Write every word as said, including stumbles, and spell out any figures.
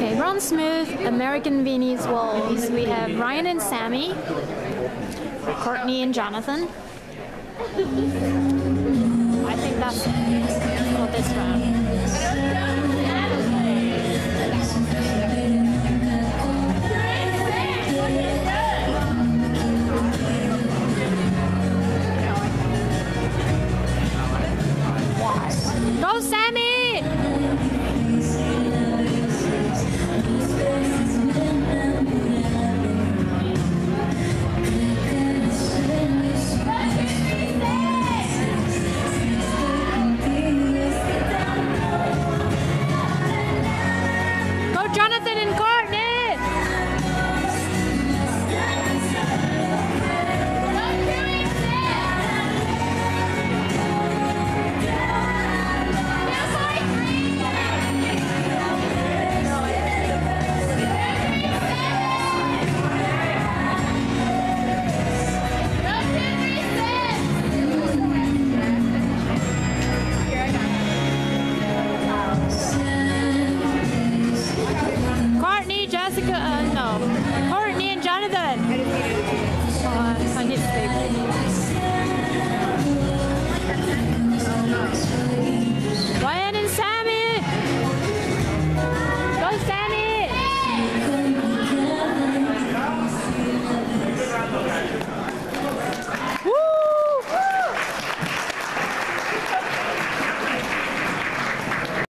Okay, Ron Smith, American Viennese Wolves. We have Ryan and Sammy, Courtney and Jonathan. I think that's it for this round.